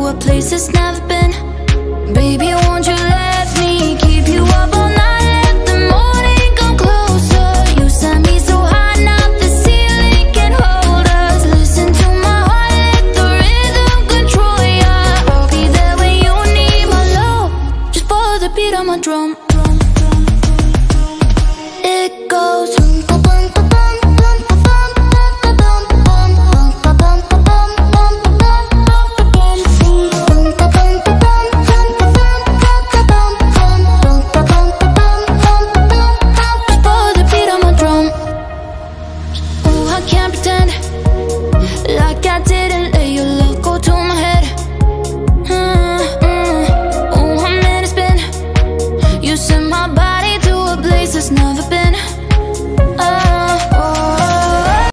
a place that's never been. Baby, won't you let me keep you up all night? Let the morning come closer. You set me so high, now the ceiling can hold us. Listen to my heart, let the rhythm control ya. I'll be there when you need my love. Just follow the beat of my drum. It goes